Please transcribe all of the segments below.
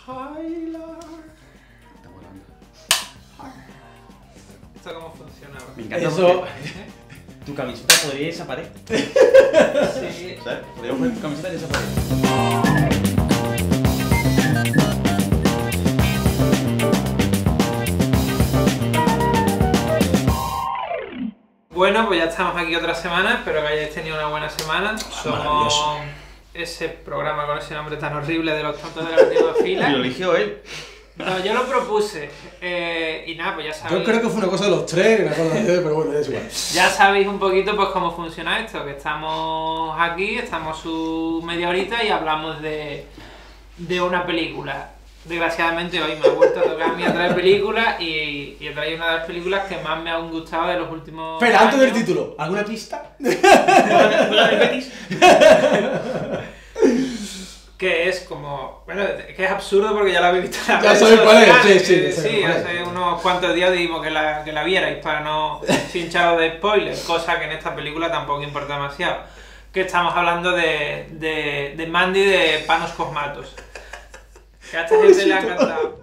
Está volando. ¿Esto cómo funcionaba? Me encanta Eso. porque tu camiseta podría desaparecer. Sí. ¿Sabes? Podríamos poner tu camiseta y desaparecer. Bueno, pues ya estamos aquí otra semana, espero que hayáis tenido una buena semana. Somos maravilloso. ese programa con ese nombre tan horrible de los tontos de la última fila. Y lo eligió él. No, yo lo propuse. Y nada, pues ya sabéis. Yo creo que fue una cosa de los tres, una cosa de pero bueno, es igual. Ya sabéis un poquito pues cómo funciona esto, que estamos aquí, estamos su media horita y hablamos de una película. Desgraciadamente hoy me ha vuelto a tocar a mí a traer películas y he traído una de las películas que más me han gustado de los últimos Espera, antes del años. título, ¿alguna pista? ¿Juega de Betis? Que es como... Bueno, que es absurdo porque ya la habéis visto en las Ya redes sabéis cuál es, sociales. sí, ya sabéis Sí, cuál es. hace unos cuantos días dijimos que la vierais para no hincharos de spoilers, cosa que en esta película tampoco importa demasiado. Que estamos hablando de Mandy de Panos Cosmatos. Que a esta gente le ha encantado.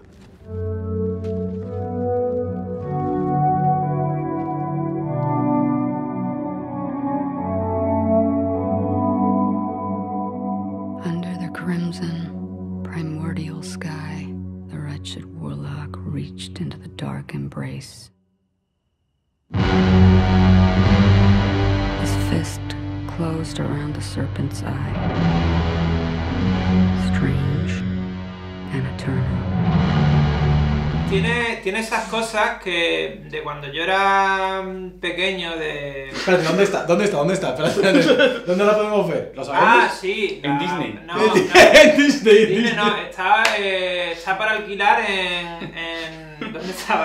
Under the crimson, primordial sky, the wretched warlock reached into the dark embrace. His fist closed around the serpent's eye. Strange and eternal. Tiene esas cosas que de cuando yo era pequeño de... Espérate, ¿dónde está? Espérate, ¿dónde la podemos ver? ¿Lo sabemos? Ah, sí. En Disney. No, no. En Disney. Disney no, está para alquilar en... ¿Dónde estaba?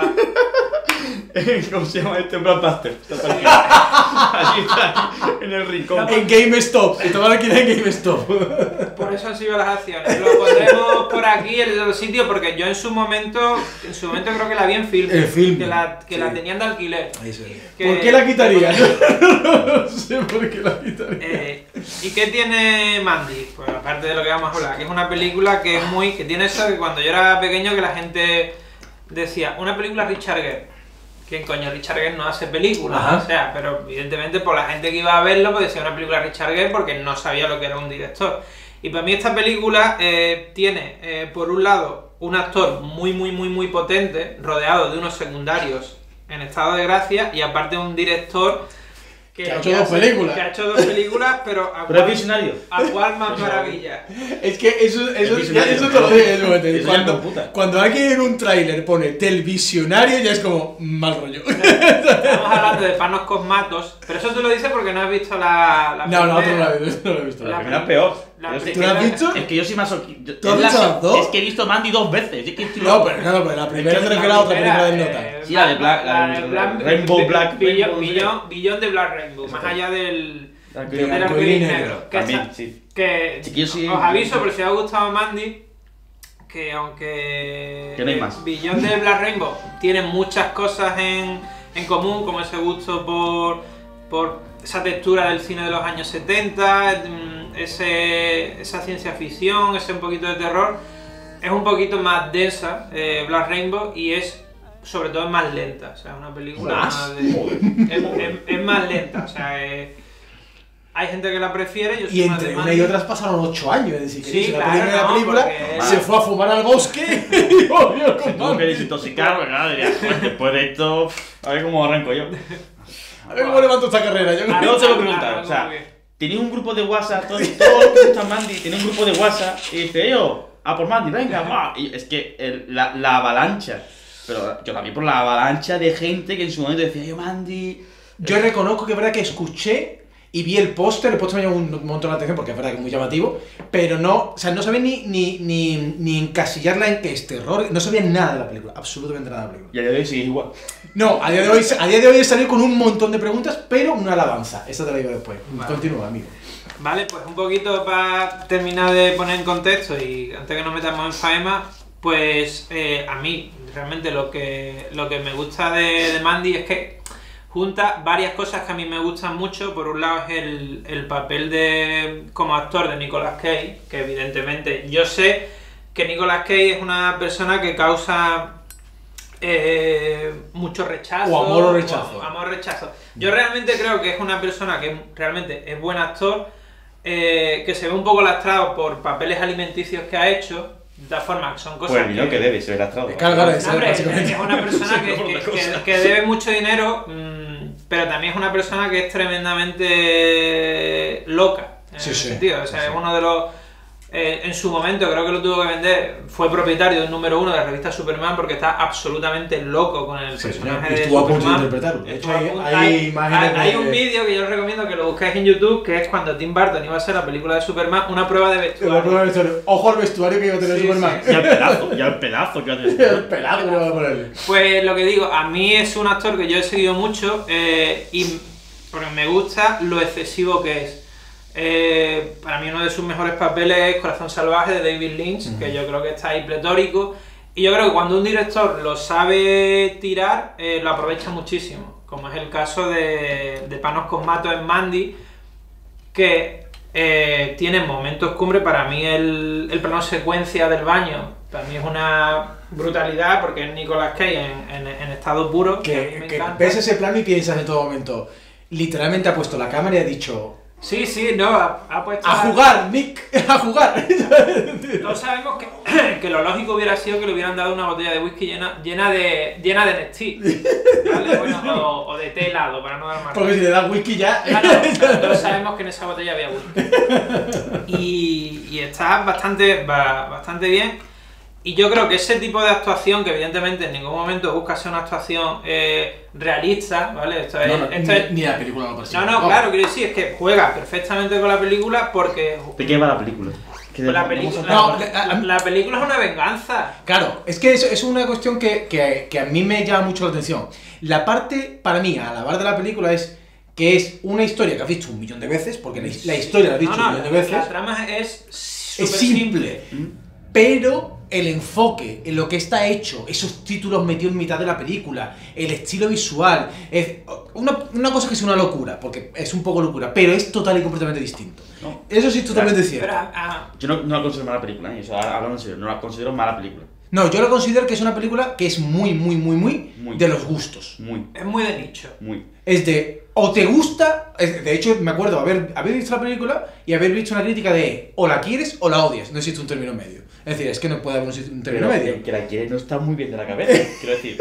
¿Cómo se llama este? Blockbuster. Allí está, en el rincón. En GameStop. Estaba aquí en GameStop. Por eso han sido las acciones. Lo pondremos por aquí en el sitio porque yo en su momento creo que la vi en film. En film, Que la tenían de alquiler. Que- ¿Por qué la quitaría? No sé por qué la quitaría. ¿Y qué tiene Mandy? Pues aparte de lo que vamos a hablar, que es una película que tiene eso que cuando yo era pequeño que la gente decía, una película Richard Gere. ¿Quién coño? Richard Gere no hace películas, Ajá. o sea, pero evidentemente por la gente que iba a verlo pues decía una película Richard Gere porque no sabía lo que era un director. Y para mí esta película tiene, por un lado, un actor muy potente, rodeado de unos secundarios en estado de gracia, y aparte un director Que ha hecho dos películas. Que ha hecho dos películas, pero Pero es visionario. ¿a cuál más maravilla? Es que eso visionario. te lo digo en ese momento. Eso ya no puta. Cuando alguien en un tráiler pone televisionario ya es como mal rollo. Estamos hablando de Panos Cosmatos, pero eso tú lo dices porque no has visto la No, no, primera. no lo he visto. La- La primera es peor. la Pero es que- ¿Tú la has visto? Es que yo soy masoquista. ¿Tú has visto las dos? Es que he visto Mandy 2 veces. Es que estoy No, loco. pero la primera Es que te refiero a otra película del Nota. Sí, la de Black- la de Rainbow Black, Rainbow, Billón de Black Rainbow, más Exacto. allá del Tranquilo. del arcoíris arcoíris negro. negro. Que También, está- sí. que Sí, que yo sí- os aviso, pero si os ha gustado Mandy, que aunque Que no hay más. Billón de Black Rainbow tiene muchas cosas en común, como ese gusto por esa textura del cine de los años 70, esa ciencia ficción, ese un poquito de terror, es un poquito más densa Black Rainbow y es sobre todo más lenta, o sea, es una película ¿Más? es más lenta, o sea, hay gente que la prefiere, yo soy Y más entre de una Mandy. y otras pasaron 8 años. Es decir, que Sí, hizo claro, la primera no, película, porque- se fue a fumar al bosque y volvió con Tuvo que Mandy. desintoxicar, ¿verdad? Diría, pues después de esto, a ver cómo arranco yo. A ver cómo levanto esta carrera. Yo Ah, Yo te lo ah, preguntaba, ah, o sea, muy bien. tenía un grupo de WhatsApp, todo lo que gusta Mandy, tenía un grupo de WhatsApp y dice, yo, a por Mandy, venga, va. Y es que la avalancha, pero yo la vi por la avalancha de gente que en su momento decía, yo, Mandy. Yo reconozco que es verdad que escuché y vi el póster me llamó un montón la atención porque es verdad que es muy llamativo, pero no, o sea, no sabía ni encasillarla en que es terror, no sabía nada de la película, absolutamente nada de la película. Y a día de hoy sigue igual. No, a día de hoy he salido con un montón de preguntas, pero una alabanza, esa te la digo después. Vale. Continúa, amigo. Vale, pues un poquito para terminar de poner en contexto y antes que nos metamos en faena, pues a mí realmente lo que me gusta de Mandy es que junta varias cosas que a mí me gustan mucho. Por un lado es el papel como actor de Nicolas Cage, que evidentemente yo sé que Nicolas Cage es una persona que causa mucho rechazo. O amor o rechazo. Amor o rechazo. Yo realmente creo que es una persona que realmente es buen actor, que se ve un poco lastrado por papeles alimenticios que ha hecho. De todas formas, son cosas Pues el dinero que debe, se ve lastrado. Claro, No, hombre, básicamente. es una persona que debe mucho dinero, pero también es una persona que es tremendamente loca. En Sí, ese sí. sentido. O sea, Sí. es uno de los... en su momento creo que lo tuvo que vender, fue propietario del número 1 de la revista Superman porque está absolutamente loco con el Sí, personaje y de estuvo a punto de Superman. interpretarlo. De hecho, Estuvo a punto- hay imágenes hay de- un vídeo que yo os recomiendo que lo busquéis en YouTube, que es cuando Tim Burton iba a hacer la película de Superman, una prueba de vestuario. Ojo al vestuario que iba a tener Sí, Superman. Ya el pedazo que hace. El pelado que le va a poner. Pues lo que digo, a mí es un actor que yo he seguido mucho y porque me gusta lo excesivo que es. Para mí uno de sus mejores papeles es Corazón Salvaje de David Lynch, que yo creo que está ahí pletórico. Y yo creo que cuando un director lo sabe tirar, lo aprovecha muchísimo. Como es el caso de Panos con Matos en Mandy, que tiene momentos cumbre. Para mí el plano secuencia del baño, para mí es una brutalidad porque es Nicolas Cage en estado puro. Que a mí me Que encanta. ves ese plano y piensas en todo momento. Literalmente ha puesto la cámara y ha dicho: Sí, no, ha puesto... ¡A jugar, Nick! ¡A jugar! Todos sabemos que lo lógico hubiera sido que le hubieran dado una botella de whisky llena de Nestí, ¿vale? Bueno, o de té helado, para no dar más. Porque si le das whisky ya. Claro, todos sabemos que en esa botella había whisky. Y está bastante bien. Y yo creo que ese tipo de actuación, que evidentemente en ningún momento busca ser una actuación realista, ¿vale? Esto es, Ni la película lo persigue. no, claro, quiero decir, es que juega perfectamente con la película porque... ¿De qué va la película? Pues la película, No, la película es una venganza. Claro, es que es una cuestión que a mí me llama mucho la atención. La parte, para mí, a la bar de la película es que es una historia que has visto 1.000.000 de veces, porque la historia la has visto 1.000.000 de veces. La trama es súper simple. Pero el enfoque en lo que está hecho, esos títulos metidos en mitad de la película, el estilo visual, es una cosa que es una locura, porque es un poco locura, pero es total y completamente distinto. No. Eso sí es totalmente cierto. Pero, Yo no la considero mala película, ¿eh? O sea, hablando en serio, no la considero mala película. No, yo lo considero que es una película que es muy de los gustos. es muy de nicho. Es de, o te gusta, de hecho me acuerdo haber visto la película y haber visto una crítica de o la quieres o la odias, no existe un término medio. Es decir, es que no puede haber un término Pero medio. el que la quiere no está muy bien de la cabeza, quiero decir.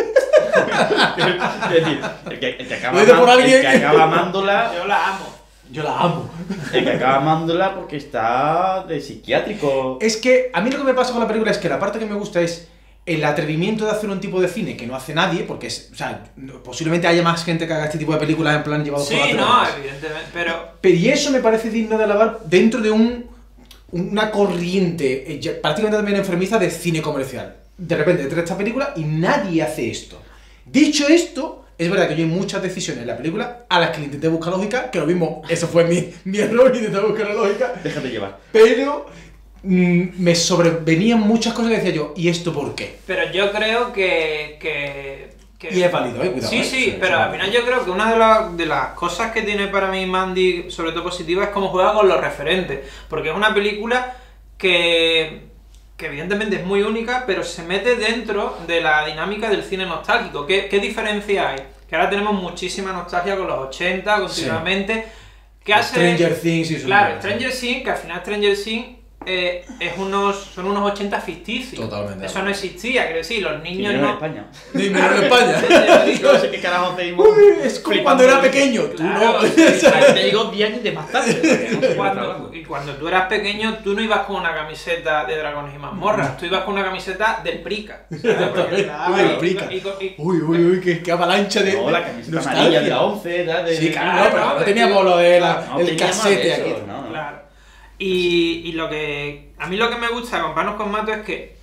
el que acaba, Lo dice por alguien. el que acaba amándola, Yo la amo. Yo la amo. el que acaba amándola porque está de psiquiátrico. Es que a mí lo que me pasa con la película es que la parte que me gusta es el atrevimiento de hacer un tipo de cine que no hace nadie, porque es, o sea, posiblemente haya más gente que haga este tipo de películas en plan llevado Sí, por las no, drogas. evidentemente, pero... Pero y eso me parece digno de alabar dentro de una corriente prácticamente también enfermiza de cine comercial. De repente entra esta película y nadie hace esto. Dicho esto, es verdad que yo hay muchas decisiones en la película a las que le intenté buscar lógica, que lo mismo, eso fue mi error, intenté buscar la lógica, Déjate llevar. pero me sobrevenían muchas cosas que decía yo, ¿y esto por qué? Pero yo creo que Y es válido, cuidado. Sí, pero al final yo creo que una de las cosas que tiene para mí Mandy, sobre todo positiva, es cómo juega con los referentes. Porque es una película que evidentemente es muy única, pero se mete dentro de la dinámica del cine nostálgico. ¿Qué diferencia hay? Que ahora tenemos muchísima nostalgia con los 80 continuamente. ¿Qué hace? Stranger Things y eso. Claro, Stranger Things, que al final Stranger Things son unos 80 ficticios. Totalmente. Eso no existía, quiero decir, los niños Primero en no... España. Dime, en España. No sé qué carajo hacemos. Uy, es como cuando era pequeño. Tú Claro, no. sí, Me llegó 10 años de más tarde. Cuando tú eras pequeño, tú no ibas con una camiseta de Dragones y Mazmorras, tú ibas con una camiseta del Prica. Uy, el Prica. Uy, qué avalancha de. No, la camiseta nostalgia. amarilla de la 11, de... Sí, claro, pero no teníamos lo de No el teníamos casete eso, aquí. no. Claro. Y lo que a mí lo que me gusta con Panos con Mato es que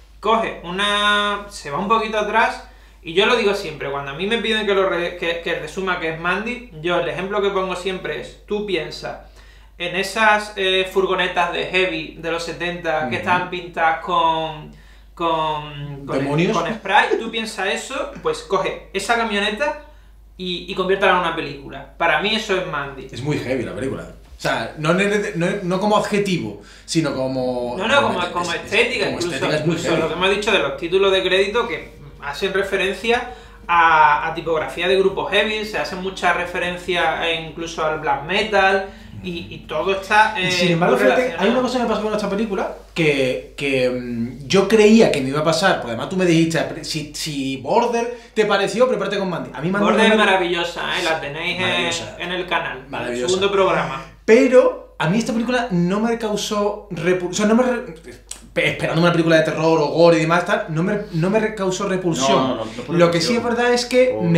se va un poquito atrás, y yo lo digo siempre, cuando a mí me piden que resuma qué es Mandy, yo el ejemplo que pongo siempre es, tú piensas en esas furgonetas de heavy de los 70 que estaban pintadas con ¿Demonios? con spray, tú piensas eso, pues coge esa camioneta y conviértela en una película. Para mí eso es Mandy. Es muy heavy la película. O sea, no como adjetivo, sino como... Como estética, como incluso, estética es muy heavy. lo que hemos dicho de los títulos de crédito que hacen referencia a tipografía de grupos heavy, se hacen muchas referencias incluso al black metal y todo está Y sin embargo, muy fíjate, relacionado. hay una cosa que me pasó con esta película que yo creía que me iba a pasar, porque además tú me dijiste, si Border te pareció, prepárate con Mandy. A mí Mandy Border no es me- maravillosa, la tenéis Maravillosa. en el canal, en el Maravillosa. segundo programa. Pero a mí esta película no me causó repulsión, no me esperando una película de terror o gore y demás, tal, no me causó repulsión. No por Lo que sí repulsión. es verdad es que Oh.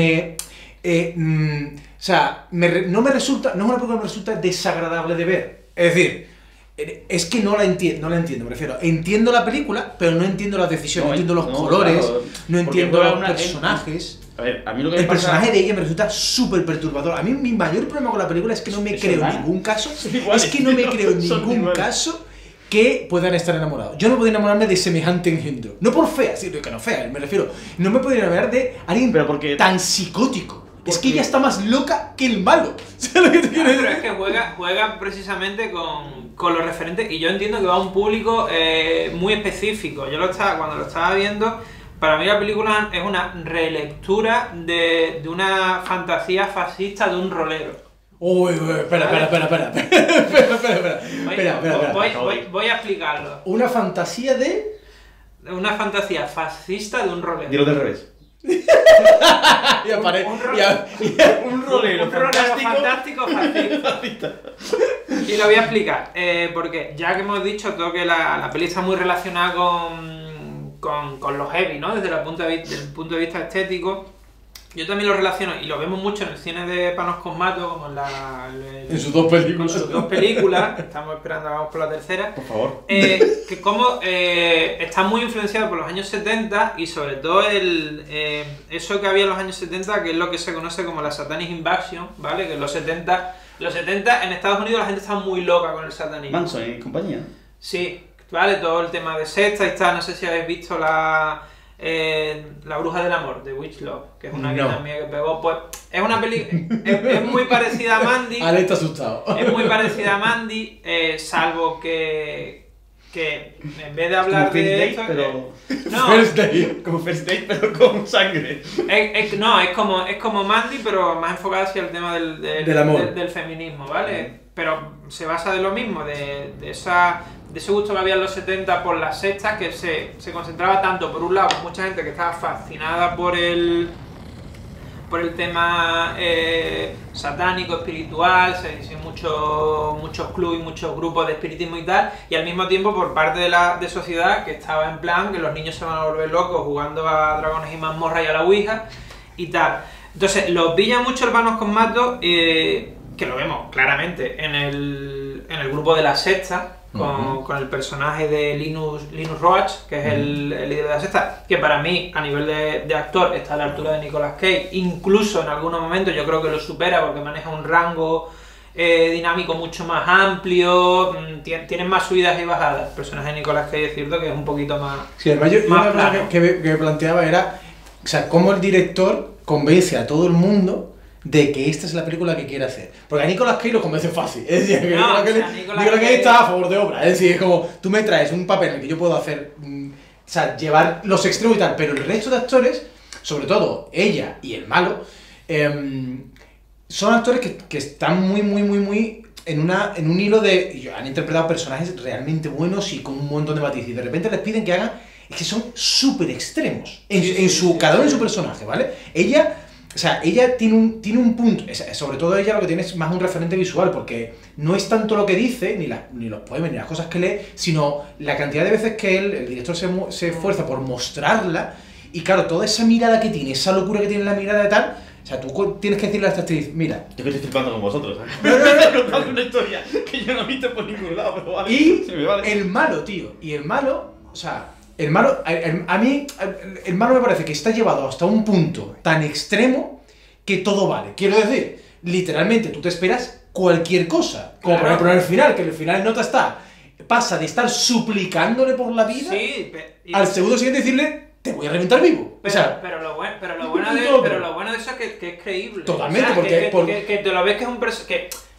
o sea, no es una película que me resulta desagradable de ver. Es decir, es que no la entiendo, me refiero. Entiendo la película, pero no entiendo las decisiones, no entiendo los colores, claro, no porque entiendo juega los una- personajes. A ver, a mí lo que me El pasa... personaje de ella me resulta súper perturbador. A mí mi mayor problema con la película es que no me Es creo en hermana. ningún caso. Son iguales, Es que no me tío, creo en son ningún iguales. caso que puedan estar enamorados. Yo no podría enamorarme de semejante engendro. No por fea, sino que no fea, me refiero. No me podría enamorar de alguien Pero porque- tan psicótico. Es que porque- ella está más loca que el malo. ¿Sabes lo que te quiero Pero es decir? que juega precisamente con los referentes y yo entiendo que va a un público muy específico. Cuando lo estaba viendo, para mí la película es una relectura de una fantasía fascista de un rolero. Uy, espera. Voy a explicarlo. Una fantasía de... Una fantasía fascista de un rolero. Dilo del revés. Y apare- un ro- y a- Un rolero Un rolero fantástico fascista. Y lo voy a explicar, porque ya que hemos dicho todo que la peli está muy relacionada con lo heavy, ¿no? Desde desde el punto de vista estético, yo también lo relaciono, y lo vemos mucho en el cine de Panos Cosmato, como en sus dos películas. con sus dos películas, estamos esperando, vamos por la tercera, Por favor. que como está muy influenciado por los años 70 y sobre todo eso que había en los años 70, que es lo que se conoce como la Satanic Invasion, ¿vale? Que en los 70 en Estados Unidos la gente está muy loca con el satanismo. Manson y compañía. Sí, ¿vale? Todo el tema de secta y tal, no sé si habéis visto la Bruja del Amor, de Witch Love, que es una que No. también que pegó, pues es una peli, es muy parecida a Mandy. Ale está asustado. Es muy parecida a Mandy, salvo que en vez de hablar Como First de Date, esto... pero... no, First Day. Como First Date, pero con sangre. no, es como Mandy, pero más enfocada hacia el tema Del amor. del feminismo, ¿vale? Pero se basa de lo mismo, de ese gusto que había en los 70 por las sectas, que se concentraba tanto, por un lado, con mucha gente que estaba fascinada por el tema satánico, espiritual, se hicieron muchos clubes y muchos grupos de espiritismo y tal, y al mismo tiempo por parte de sociedad que estaba en plan que los niños se van a volver locos jugando a dragones y mazmorras y a la ouija y tal. Entonces, los pilla mucho Hermanos Cosmato, que lo vemos claramente en el grupo de la secta, con el personaje de Linus Roach, que es el líder de la secta, que para mí, a nivel de actor, está a la altura de Nicolas Cage. Incluso en algunos momentos yo creo que lo supera porque maneja un rango dinámico mucho más amplio, tienen más subidas y bajadas. El personaje de Nicolas Cage es cierto que es un poquito más... Sí, además yo Más una cosa plano. que me planteaba era, o sea, cómo el director convence a todo el mundo de que esta es la película que quiere hacer. Porque a Nicolas Cage lo convence fácil. Es decir, que No, Nicolas o sea, Cage Nicolas Cage Cage- está a favor de obra. Es decir, es como, tú me traes un papel en el que yo puedo hacer, o sea, llevar los extremos y tal, pero el resto de actores, sobre todo ella y el malo, son actores que están muy en un hilo de... y han interpretado personajes realmente buenos y con un montón de matices. Y de repente les piden que hagan... Es que son súper extremos. Cada uno en su personaje, ¿vale? Ella... O sea, ella tiene un punto, sobre todo ella lo que tiene es más un referente visual, porque no es tanto lo que dice, ni los poemas, ni las cosas que lee, sino la cantidad de veces que el director se esfuerza por mostrarla, y claro, toda esa mirada que tiene, esa locura que tiene en la mirada de tal, o sea, tú tienes que decirle a esta actriz, mira... Yo que estoy flipando con vosotros, ¿eh? No, contando una historia que yo no he visto por ningún lado, pero vale. Y se me vale. el malo, tío, y el malo, o sea... El malo, a mí, el malo me parece que está llevado hasta un punto tan extremo que todo vale. Quiero decir, literalmente tú te esperas cualquier cosa. Como por Claro. ejemplo en el final, que en el final el nota está, pasa de estar suplicándole por la vida Sí, al segundo siguiente decirle, te voy a reventar vivo. Pero, O sea, pero lo bueno todo. de eso es que es creíble. Totalmente, O sea, porque- que te lo ves que es un personaje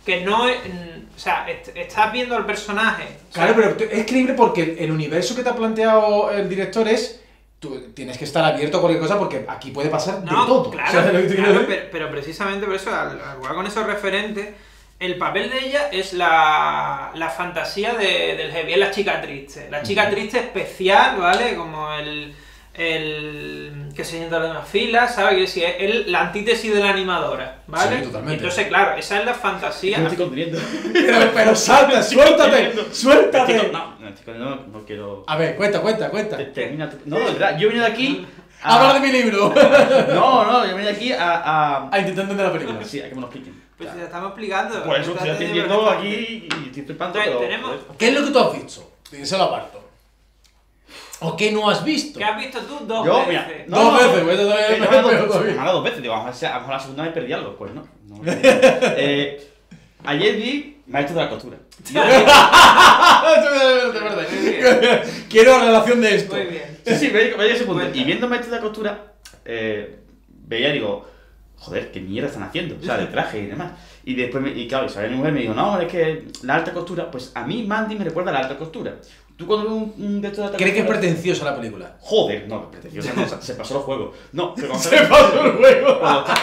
que no es... O sea, estás viendo al personaje. Claro, pero es creíble porque el universo que te ha planteado el director es... Tú tienes que estar abierto a cualquier cosa porque aquí puede pasar de todo. Claro, ¿Sabes lo que te quiero claro, decir? pero precisamente por eso, al jugar con esos referentes, el papel de ella es la fantasía del heavy, es la chica triste. La chica triste especial, ¿vale? Como el que se sienta en las filas, ¿sabes? Que si es la antítesis de la animadora, ¿vale? Sí, totalmente. Entonces, claro, esa es la fantasía. No estoy conteniendo. Pero salta, suéltate, suéltate. No, chicos, no quiero... A ver, cuenta. Termina tu... No, de verdad, yo he venido aquí... Hablar de mi libro. No, yo he venido aquí a... A intentar entender la película. Sí, a que me lo expliquen. Pues te estamos explicando. Por eso estoy atendiendo aquí y estoy flipando, pero... Tenemos... ¿Qué es lo que tú has visto? Díselo aparto. ¿O qué no has visto? ¿Qué has visto tú dos Yo, veces? mira, Dos veces, pues Yo todavía me me he dado pego dos bien. me he dado 2 veces, digo, a lo mejor la segunda me perdí algo, pues no. Ayer vi Maestro de la Costura. Muy bien. Quiero la relación de esto. Muy bien. Sí, veía ese punto. Cuenta. Y viendo Maestro de la Costura, veía y digo, joder, qué mierda están haciendo, o sea, de traje y demás. Y después, claro, Isabel, mi mujer, me dijo, no, es que la alta costura, pues a mí Mandy me recuerda a la alta costura. Tú cuando ves un de estos de alta ¿Crees que es costura... pretenciosa la película? Joder, no, pretenciosa no, se pasó el juego. No, pero cuando Se pasó el juego.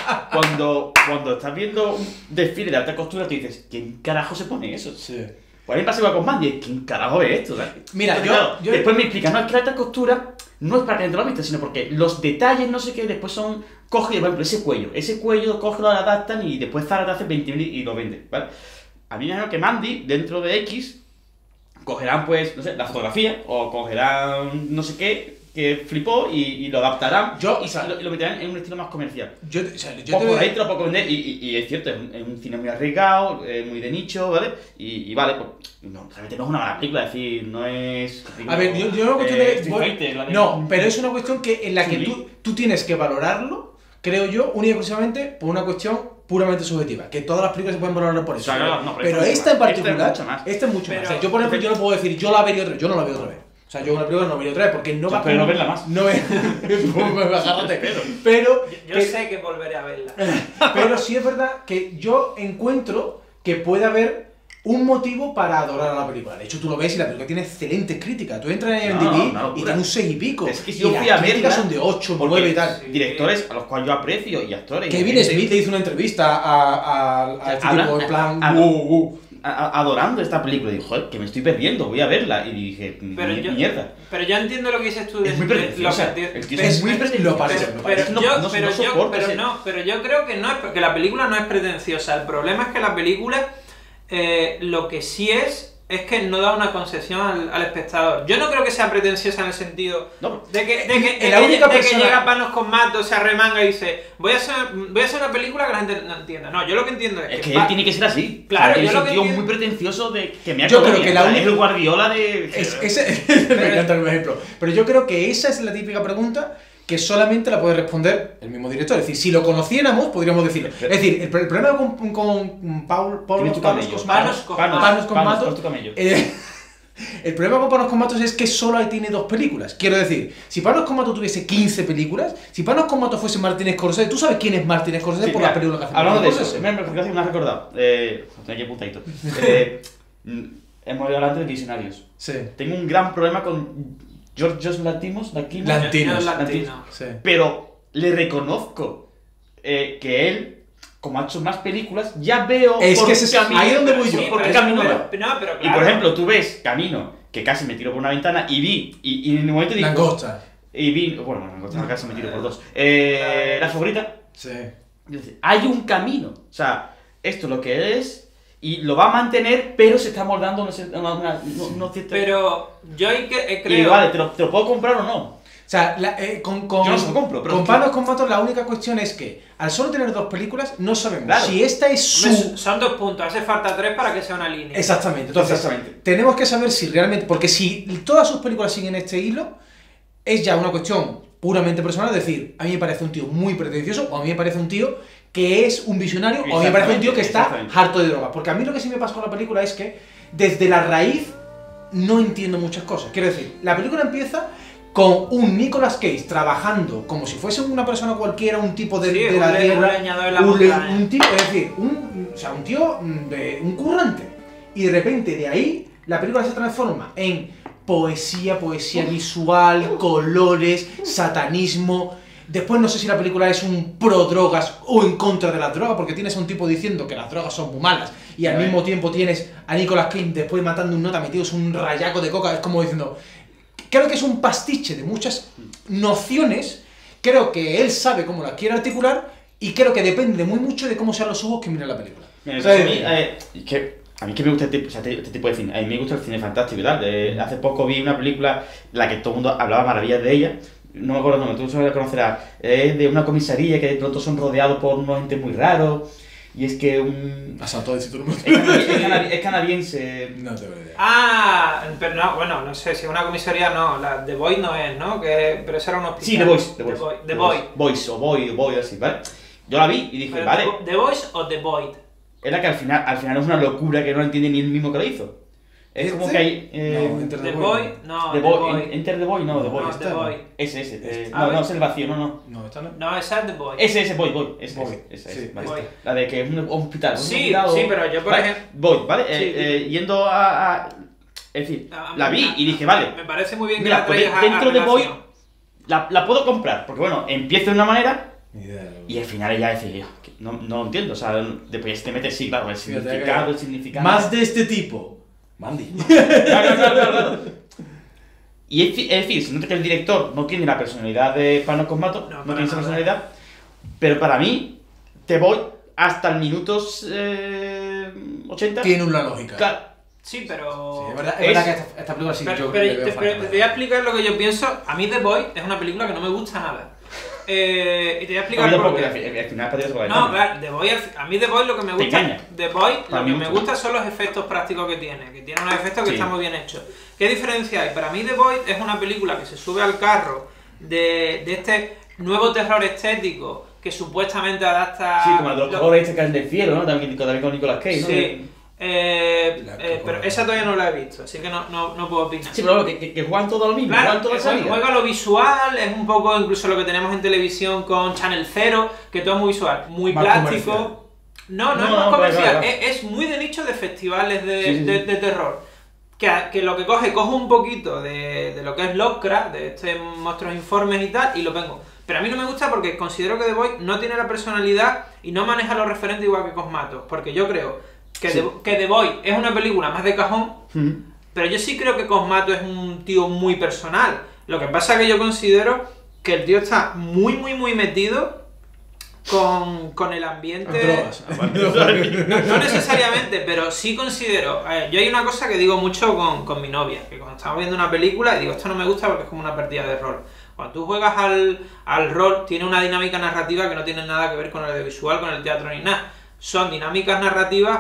cuando estás viendo un desfile de alta costura, tú dices, ¿quién carajo se pone eso? Sí. Pues a mí me pasa igual con Mandy, ¿quién carajo ve esto? ¿Sabes? Mira, Entonces, yo- claro, después me explican, no, es que la alta costura no es para que no te lo viste, sino porque los detalles, no sé qué, después son... Coge, por ejemplo, ese cuello, coge, lo adaptan y después Zara te hace 20.000 y lo vende, ¿vale? A mí me imagino que Mandy, dentro de X, cogerán, pues, no sé, la fotografía, o cogerán no sé qué, que flipó y lo adaptarán y lo meterán en un estilo más comercial. Yo Pues por ahí te lo puedo vender y es cierto, es un cine muy arriesgado, muy de nicho, ¿vale? Y vale, pues no, realmente no es una mala película, es decir, no es... A ver, yo no cuestión de... Street Fighter, la de- No, pero es una cuestión que en la que Chun-Li. tú tienes que valorarlo, creo yo, única y exclusivamente por una cuestión puramente subjetiva. Que todas las películas se pueden valorar por eso. Claro, no, pero esta esta en particular, mucho más. esta es mucho más. Pero- O sea, yo por ejemplo, yo no puedo decir, yo la vería otra vez, yo no la veo otra vez. O sea, yo una película no la vería otra vez porque no Ya, va pero con- no verla más. No es... Agárrate. Pero... Yo sé que volveré a verla. Pero sí es verdad que yo encuentro que puede haber un motivo para adorar a la película. De hecho, tú lo ves y la película tiene excelentes críticas. Tú entras en No, IMDb una locura. y tiene un 6 y pico. Es que y yo fui a las críticas verla son de 8, porque 9 y tal. sí. Directores a los cuales yo aprecio y actores. y Kevin gente Smith le hizo una entrevista a este Habla- tipo en plan... a- "Wow". adorando esta película. Y digo, joder, que me estoy perdiendo, voy a verla. Y dije, Pero mierda. Pero yo entiendo lo que dices tú. Es muy pretenciosa. El tío Es es muy muy- pretencioso. lo parece, Pero, lo pero parece. yo, No pero yo- soporto pero ese- no, pero yo creo que no es porque la película no es pretenciosa. El problema es que la película lo que sí es que no da una concesión al espectador. Yo no creo que sea pretenciosa en el sentido No, de que la única de que persona- llega Panos con Mato, se arremanga y dice voy a hacer una película que la gente no entienda. No, yo lo que entiendo es Es que que él tiene que ser así. Claro, o sea, yo es lo un que tío entiendo- muy pretencioso de que me ha Yo creo comido. que la O sea, única- es el Guardiola de... Me encanta el ejemplo. Pero yo creo que esa es la típica pregunta que solamente la puede responder el mismo director. Es decir, si lo conociéramos, podríamos decirlo. Es decir, el problema con Panos Tienes tu camello. Cosmatos Panos Cosmatos, tu camello. el problema con Panos Cosmatos es que solo tiene 2 películas. Quiero decir, si Panos Cosmatos tuviese 15 películas, si Panos Cosmatos fuese Martin Scorsese, ¿tú sabes quién es Martin Scorsese Sí, por mira, la película que hace? hablando de Martin eso, Scorsese? me has recordado. Tengo aquí apuntadito. Hemos hablado antes de Visionarios. Sí. Tengo un gran problema con Georgios Lantimos, Lantimos. Latino. Sí. pero le reconozco que él, como ha hecho más películas, ya veo Es por que qué ese- camino, ahí es donde voy yo. Sí, por qué pero- camino va. pero Y claro. por ejemplo, tú ves Camino, que casi me tiro por una ventana y vi, y en un momento digo... Langosta. Y vi, bueno, Langosta en casi me tiro por 2. La favorita, Sí. hay un camino, o sea, esto es lo que es y lo va a mantener, pero se está moldando no cierta... Pero yo y creo vale, ¿te lo puedo comprar o no? O sea, con Yo no se lo compro, pero con es que- Panos Cosmatos la única cuestión es que al solo tener 2 películas no sabemos Claro. si esta es su... hombre, son 2 puntos, hace falta 3 para que sea una línea. Exactamente, entonces Exactamente. tenemos que saber si realmente... Porque si todas sus películas siguen este hilo, es ya una cuestión puramente personal, es decir, a mí me parece un tío muy pretencioso, o a mí me parece un tío que es un visionario, o a mí me parece un tío que está Exactamente. harto de drogas. Porque a mí lo que sí me pasa con la película es que desde la raíz no entiendo muchas cosas. Quiero decir, la película empieza con un Nicolas Cage trabajando como si fuese una persona cualquiera, un tipo de, Sí, de la un tierra, leñador en la montaña. un tipo, es decir, un tío un currante. Y de repente de ahí la película se transforma en poesía visual, colores, satanismo. Después no sé si la película es un pro drogas o en contra de las drogas, porque tienes a un tipo diciendo que las drogas son muy malas y al mismo tiempo tienes a Nicolas Cage después matando un nota metidos un rayaco de coca. Es como diciendo, creo que es un pastiche de muchas nociones, creo que él sabe cómo las quiere articular y creo que depende muy mucho de cómo sean los ojos que miren la película. Mira, O sea, a mí que me gusta este tipo de cine, a mí me gusta el cine fantástico y tal. Hace poco vi una película en la que todo el mundo hablaba maravillas de ella, no me acuerdo el nombre, tú seguro la conocerás, es de una comisaría que de pronto son rodeados por unos entes muy raros, y es que Pasado todo decir todo es canadiense. No tengo idea. Ah, pero no, bueno, no sé, si es una comisaría no, la The Void no es, ¿no? Pero ese era un hospital. Sí, The Voice. The Void. Voice, así, ¿vale? Yo la vi y dije, Pero vale, ¿The Voice o The Void? era que al final es una locura que no entiende ni el mismo que lo hizo. Es como que hay... No, Enter The Void, no, The The Boy, Void. Enter the Boy, no, The Boy. No, The Void. Ese. A No, ver. no, es el vacío, no. No, esta no. No, esa es The Void. Ese, Boy. Ese, Boy, ese, sí, vale. Boy. La de que es un hospital. Sí, sí, pero yo por ¿vale? ejemplo... Boy, ¿vale? Sí. Yendo a... Es decir, la vi y dije, vale, Me parece muy bien que mira, la pues traigas dentro a de Boy relación. la puedo comprar, porque bueno, empiezo de una manera Ni idea. y al final ya decir, no lo entiendo, o sea, después ya te metes, sí, claro, el Fíjate que- significado... Más de este tipo. Mandy. Claro. Y es decir, se nota que el director no tiene la personalidad de Panos Cosmato, No, no para tiene esa nada. personalidad, pero para mí, te voy hasta el minuto 80. Tiene una lógica. Claro, Sí, pero... Sí, es verdad Es- que esta película sí Pero, yo pero le veo te falta, voy a explicar lo que yo pienso. A mí The Boy es una película que no me gusta nada. Y te voy a a explicar mí por tampoco, qué. al final es para No, claro, The Boy, a mí The Boy lo que me Te gusta, engaña. The Boy Para lo mí que me mucho. gusta son los efectos prácticos que tiene unos efectos que Sí. están muy bien hechos. ¿Qué diferencia hay? Para mí The Boy es una película que se sube al carro de este nuevo terror estético que supuestamente adapta... sí, como el de los lo- colores este que es del cielo, ¿no? También con Nicolas Cage, ¿no? Sí. Pero esa todavía no la he visto, así que no puedo opinar. Sí, pero que juegan todo lo mismo, Claro, juegan todo esa liga. juega lo visual, es un poco incluso lo que tenemos en televisión con Channel 0, que todo es muy visual, muy Más plástico. comercial. No, No, es más no, comercial, claro. Es muy de nicho de festivales de, Sí, sí, sí. de terror. Que lo que coge un poquito de lo que es Lovecraft, de este monstruos informes y tal, y lo vengo. Pero a mí no me gusta porque considero que The Boy no tiene la personalidad y no maneja los referentes igual que Cosmatos. Porque yo creo que, Sí. que The Boy es una película más de cajón, Ujú. pero yo sí creo que Cosmato es un tío muy personal. Lo que pasa es que yo considero que el tío está muy metido con el ambiente... Drogas. No necesariamente, pero sí considero... yo hay una cosa que digo mucho con mi novia, que cuando estamos viendo una película, digo, esto no me gusta porque es como una partida de rol. Cuando tú juegas al rol, tiene una dinámica narrativa que no tiene nada que ver con el audiovisual, con el teatro ni nada. Son dinámicas narrativas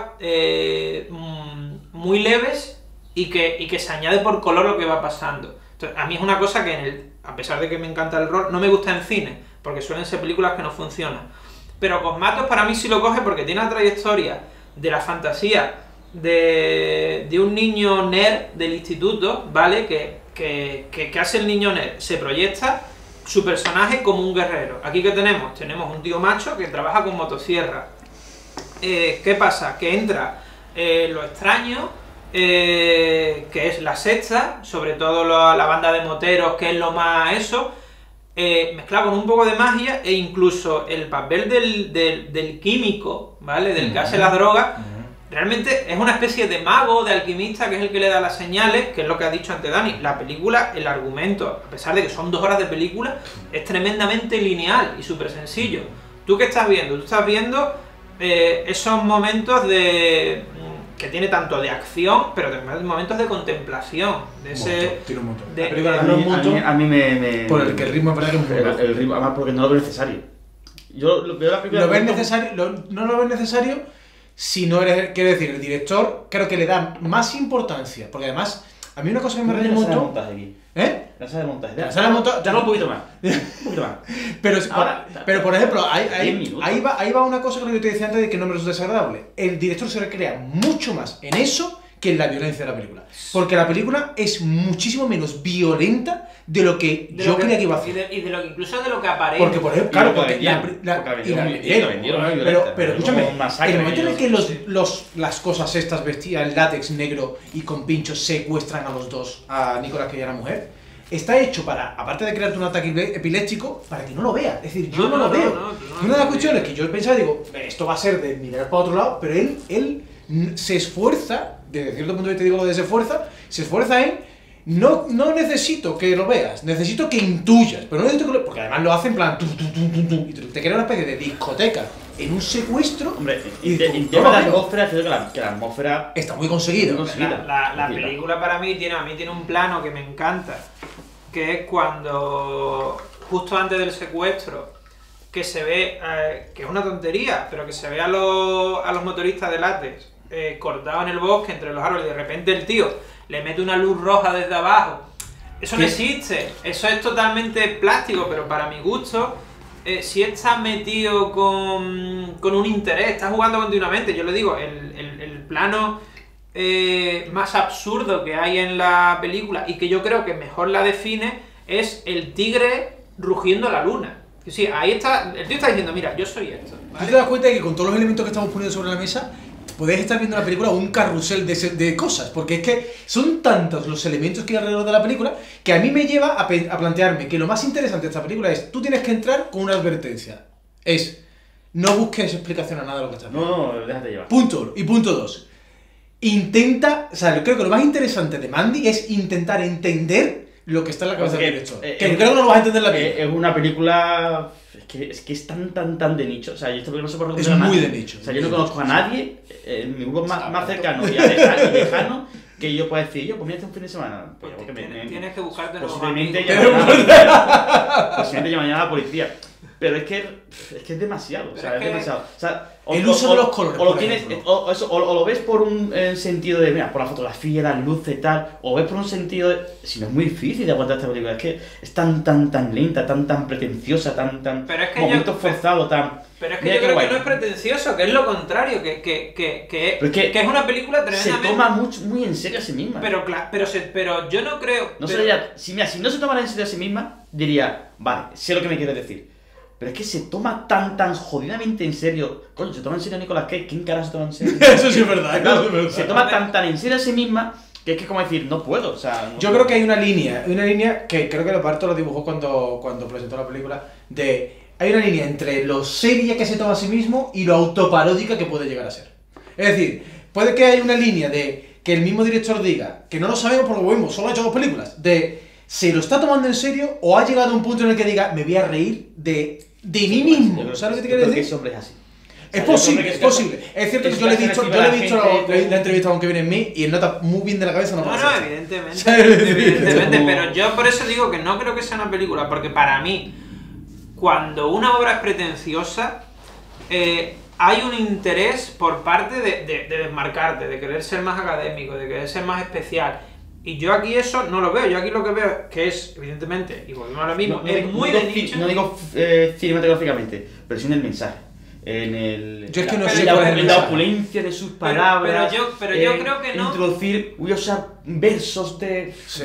muy leves y que se añade por color lo que va pasando. Entonces, a mí es una cosa que, a pesar de que me encanta el rol, no me gusta en cine, porque suelen ser películas que no funcionan. Pero Cosmatos para mí sí lo coge porque tiene la trayectoria de la fantasía de un niño nerd del instituto, ¿vale? Que hace el niño nerd, se proyecta su personaje como un guerrero. Aquí que tenemos un tío macho que trabaja con motosierra. ¿Qué pasa? Que entra lo extraño, que es la sexta, sobre todo la banda de moteros, que es lo más eso, mezclado con un poco de magia, e incluso el papel del químico, ¿vale? Del que hace las drogas. Realmente es una especie de mago, de alquimista, que es el que le da las señales, que es lo que ha dicho antes Dani. La película, el argumento, a pesar de que son 2 horas de película, es tremendamente lineal y súper sencillo. ¿Tú qué estás viendo? Tú estás viendo esos momentos que tiene tanto de acción, pero también momentos de contemplación. De ese, Tiene un montón. de- La película A tiene un mí, montón a mí me... por el que el ritmo es verdad que es muy bajo. el ritmo, además porque no lo veo necesario. Yo veo la película... Lo ves necesario, no lo ves necesario si no eres, quiero decir, el director creo que le da más importancia, porque además a mí una cosa que me raya La sala de mucho, montaje aquí. ¿eh? La sala de montaje. La sala de montaje- Ya un poquito más. Un poquito más. Pero, Ahora, pero por ejemplo, 10 minutos. ahí va una cosa que yo te decía antes de que no me resulta desagradable. El director se recrea mucho más en eso que la violencia de la película. Porque la película es muchísimo menos violenta de lo que yo creía que iba a hacer. Y de lo que incluso de lo que aparece. Porque, por ejemplo, claro, porque vendieron, pero escúchame, masacre, el momento en el que las cosas estas vestidas en látex negro y con pinchos secuestran a los dos, a Nicolas Cage y a la mujer, está hecho para, aparte de crearte un ataque epiléptico, para que no lo veas. Es decir, yo no lo veo. Una de las cuestiones que yo pensaba, digo, esto va a ser de mirar para otro lado, pero él se esfuerza, desde cierto punto de vista digo lo de se esfuerza en no necesito que lo veas, necesito que intuyas, pero no necesito que porque además lo hace en plan y te crea una especie de discoteca en un secuestro. Hombre, y el tema de la atmósfera, creo que la atmósfera está muy conseguido. La película para mí tiene un plano que me encanta, que es cuando, justo antes del secuestro, que se ve, que es una tontería, pero que se ve a los motoristas de látex cortados en el bosque entre los árboles y de repente el tío le mete una luz roja desde abajo. Eso no existe, eso es totalmente plástico, pero para mi gusto, si estás metido con un interés, estás jugando continuamente. Yo le digo, el plano más absurdo que hay en la película y que yo creo que mejor la define es el tigre rugiendo a la luna. Sí, ahí está, el tío está diciendo, mira, yo soy esto, ¿vale? ¿Tú te das cuenta de que con todos los elementos que estamos poniendo sobre la mesa podéis estar viendo la película un carrusel de cosas? Porque es que son tantos los elementos que hay alrededor de la película que a mí me lleva a plantearme que lo más interesante de esta película es, tú tienes que entrar con una advertencia. No busques explicación a nada de lo que estás viendo. No, déjate llevar. Punto 1. Y punto 2. Intenta, o sea, yo creo que lo más interesante de Mandy es intentar entender lo que está en la cabeza del director. Que creo que no lo vas a entender la película. Es una película... Es que es tan de nicho. O sea, yo esta película no sé por qué es muy de nicho. O sea, yo no conozco a nadie, en mi grupo más cercano y lejano, que yo pueda decir, pues mira, este un fin de semana. Pues, tienes que buscarte posiblemente llamaría a la policía. Pero es que es demasiado, o sea, es demasiado. O sea, el uso de los colores. O lo ves por un sentido de, mira, por la fotografía, las luces y tal, o ves por un sentido de. Si no es muy difícil de aguantar esta película, es que es tan lenta, tan pretenciosa, tan pero es que momentos forzados, tan. Pero es que yo creo que no es pretencioso, que es lo contrario, que es una película tremendamente. Se toma muy en serio a sí misma. Pero yo no creo. Si no se tomara en serio a sí misma, diría, vale, sé lo que me quieres decir. Pero es que se toma tan jodidamente en serio. Coño, se toma en serio Nicolas Cage. ¿Quién carajo se toma en serio? Eso sí es verdad, claro. Se toma tan en serio a sí misma que es que como decir, no puedo. O sea, yo creo que hay una línea que creo que Leopardo lo dibujó cuando presentó la película. Hay una línea entre lo seria que se toma a sí mismo y lo autoparódica que puede llegar a ser. Es decir, puede que haya una línea de que el mismo director diga, que no lo sabemos porque lo vemos, solo ha hecho 2 películas, ¿se lo está tomando en serio o ha llegado a un punto en el que diga, me voy a reír de mí mismo? ¿Sabes lo que te quiero decir? Que ese hombre es así. Es posible. Es cierto que yo le he visto la entrevista con Kevin Smith y él nota muy bien de la cabeza. No, evidentemente, pero yo por eso digo que no creo que sea una película, porque para mí, cuando una obra es pretenciosa, hay un interés por parte de desmarcarte, de querer ser más académico, de querer ser más especial. Y yo aquí eso no lo veo, yo aquí lo que veo que es, evidentemente, y volvemos a lo mismo, es muy de nicho. No digo cinematográficamente, pero sí en el mensaje. Yo es que no sé en la opulencia de sus palabras. Pero yo creo que no. Introducir, voy a usar versos de. Sí,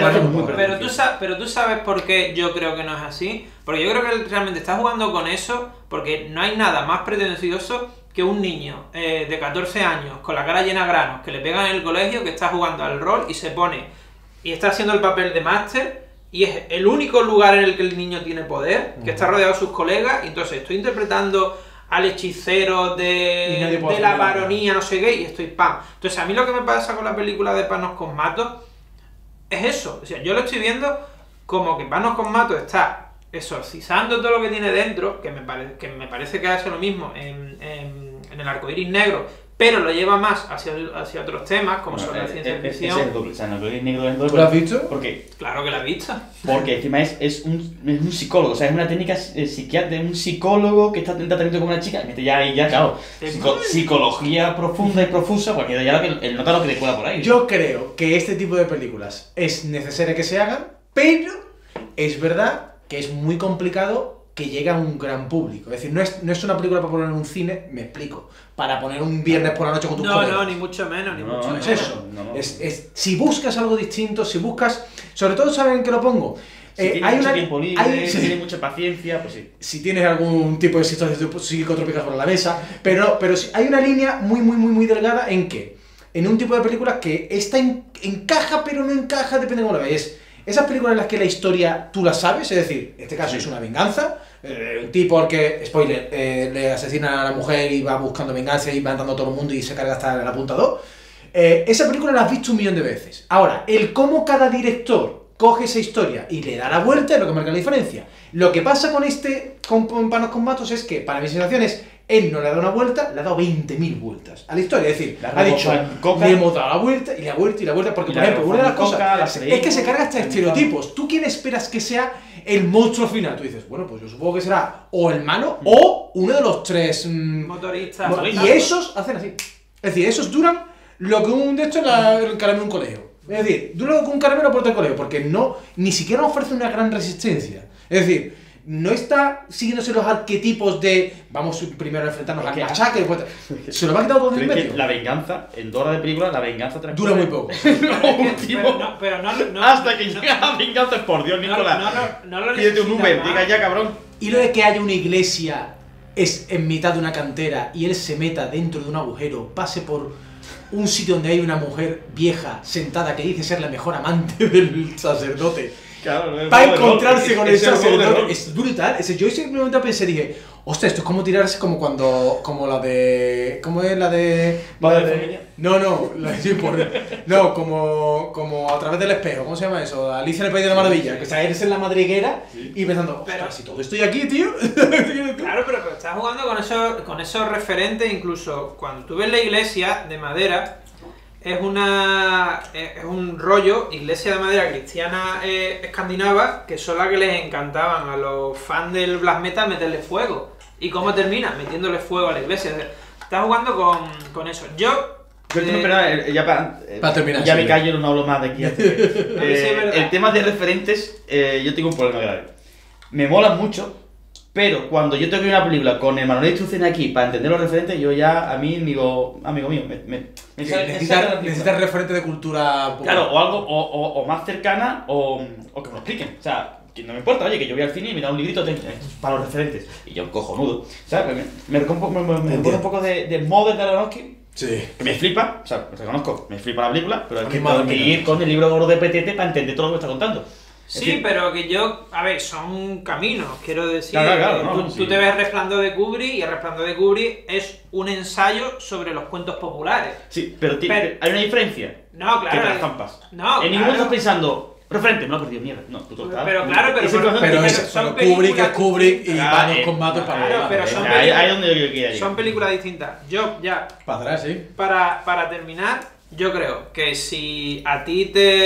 pero tú sabes por qué yo creo que no es así. Porque yo creo que él realmente está jugando con eso, porque no hay nada más pretencioso que un niño de 14 años con la cara llena de granos que le pegan en el colegio, que está jugando al rol y se pone y está haciendo el papel de máster y es el único lugar en el que el niño tiene poder, que está rodeado de sus colegas, y entonces estoy interpretando al hechicero de la baronía, no sé qué, y estoy ¡pam! Entonces a mí lo que me pasa con la película de Panos con Matos es eso, o sea, yo lo estoy viendo como que Panos con Matos está exorcizando todo lo que tiene dentro, que me parece que hace lo mismo en el arcoíris negro, pero lo lleva más hacia otros temas, como sobre la ciencia ficción. Es el doble, o sea, el arcoíris negro es el doble. ¿Lo has visto? ¿Por qué? Claro que lo has visto. Porque encima es un psicólogo, o sea, es una técnica psiquiátrica de un psicólogo que está en tratamiento con una chica, y mete ya claro, psicología profunda y profusa, porque ya él nota lo que le cuela por ahí. Yo creo que este tipo de películas es necesario que se hagan, pero es verdad que es muy complicado que llega a un gran público. Es decir, no es una película para poner en un cine, me explico, para poner un viernes por la noche con tus colegas. No, ni mucho menos, ni mucho No menos. es eso. No. Si buscas algo distinto, si buscas... Sobre todo, ¿saben qué lo pongo? Si tienes mucho tiempo libre, si tienes mucha paciencia, pues sí. Si tienes algún tipo de situación psicotrópica sobre la mesa, pero hay una línea muy delgada en que, en un tipo de películas que encaja, pero no encaja, depende de cómo la veas. Esas películas en las que la historia tú la sabes, es decir, en este caso es una venganza, un tipo al que, spoiler, le asesina a la mujer y va buscando venganza y va andando a todo el mundo y se carga hasta el apuntador. Esa película la has visto un millón de veces. Ahora, el cómo cada director coge esa historia y le da la vuelta es lo que marca la diferencia. Lo que pasa con Panos con Matos es que, para mis sensaciones, él no le ha dado una vuelta, le ha dado 20.000 vueltas a la historia. Es decir, ha dicho, le hemos dado la vuelta y la vuelta y la vuelta. Porque, por ejemplo, una de las cosas es que se carga hasta estereotipos. ¿Tú quién esperas que sea el monstruo final? Tú dices, bueno, pues yo supongo que será o el malo o uno de los tres motoristas. Y esos hacen así. Es decir, esos duran lo que un de estos el caramelo de un colegio. Es decir, dura lo que un caramelo porta el colegio, porque ni siquiera ofrece una gran resistencia. Es decir, no está siguiéndose los arquetipos de vamos primero a enfrentarnos al machaque y después... Se lo va a quitar todo de en medio. La venganza, en 2 horas de película, la venganza dura muy poco. Pero no, hasta que llega la venganza, por Dios, Nicolás. No lo Pídete un Uber, necesita diga ya, cabrón. Y lo de que haya una iglesia es en mitad de una cantera y él se meta dentro de un agujero, pase por un sitio donde hay una mujer vieja sentada que dice ser la mejor amante del sacerdote. Claro, Para encontrarse con el sacerdote. Es Es brutal. Yo simplemente pensé, dije, hostia, esto es como tirarse como la de... ¿Cómo es la de...? ¿Padre de familia? No, como a través del espejo. ¿Cómo se llama eso? Alicia en el País de la Maravilla. Que está eres en la madriguera y pensando, pero si todo estoy aquí, tío. Claro, pero estás jugando con esos referentes, incluso cuando tú ves la iglesia de madera, es un rollo, iglesia de madera cristiana escandinava, que son las que les encantaban a los fans del black metal meterle fuego. ¿Y cómo termina? Metiéndole fuego a la iglesia. O sea, estás jugando con eso. Ya para terminar. Ya me callo, no hablo más de aquí. El tema de referentes, yo tengo un problema grave. Me molan mucho, pero cuando yo tengo que ver una película con el manual de instrucciones aquí para entender los referentes, yo ya, a mí, amigo mío, necesitas referente de cultura popular. Claro, o algo o más cercana o que me lo expliquen. O sea, que no me importa, oye, que yo voy al cine y me da un librito para los referentes. Y yo cojonudo. ¿Sabes? Me recuerdo un poco de Mother de Aronofsky. Sí. Que me flipa, o sea, reconozco, me flipa la película, pero es que madre tengo que mía. ir con el libro gordo de PTT para entender todo lo que está contando. Sí, pero que a ver, son caminos, quiero decir. Claro, tú te ves Resplandor de Kubrick y el Resplandor de Kubrick es un ensayo sobre los cuentos populares. Sí, pero hay una diferencia. No, claro. Que te las zampas. No, en ninguno estás pensando, referente, me lo he perdido, mierda. No, tú estás. Pero claro, Pero Kubrick es Kubrick y Panos con Matos para Claro, pero son ahí es donde yo quería llegar. Son películas distintas. Yo ya. Para atrás, sí. Para terminar, yo creo que si a ti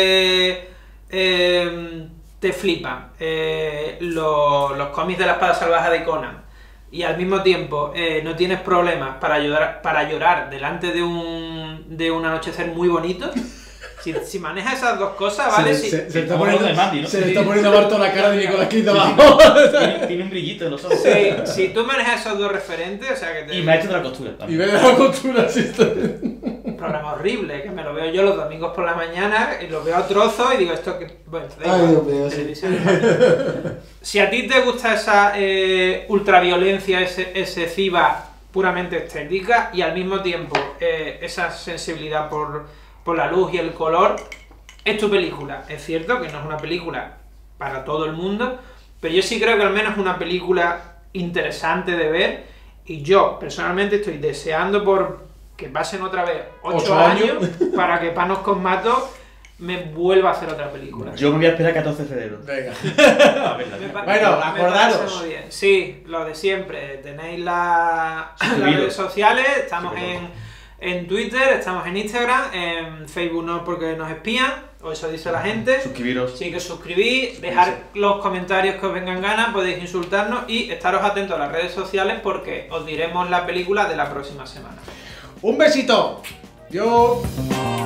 te flipan los cómics de la espada salvaje de Conan y al mismo tiempo no tienes problemas para llorar delante de un anochecer muy bonito, si manejas esas dos cosas, ¿vale? Se Sí, está como poniendo lo de Mandy, ¿no? se le está poniendo a Barto la cara de Nicolas Cage abajo. Tiene un brillito en los ojos. Si tú manejas esos dos referentes, o sea que Y me ha hecho otra costura Y también. ve la costura así está. un programa horrible, que me lo veo yo los domingos por la mañana y lo veo a trozos y digo esto que... Bueno, Ay, Dios mío, sí. televisión. Si a ti te gusta esa ultraviolencia excesiva puramente estética y al mismo tiempo esa sensibilidad por la luz y el color, es tu película. Es cierto que no es una película para todo el mundo, pero yo sí creo que al menos es una película interesante de ver y yo personalmente estoy deseando por que pasen otra vez 8 años para que Panos con Matos me vuelva a hacer otra película. Yo me voy a esperar 14 de febrero. Venga. A verla. Bueno, acordaros. parece muy bien. Sí, lo de siempre. Tenéis las redes sociales, estamos en Twitter, estamos en Instagram, en Facebook no porque nos espían, o eso dice la gente. Suscribiros. Sí, que suscribís, dejar los comentarios que os vengan ganas, podéis insultarnos y estaros atentos a las redes sociales porque os diremos la película de la próxima semana. Un besito. Yo.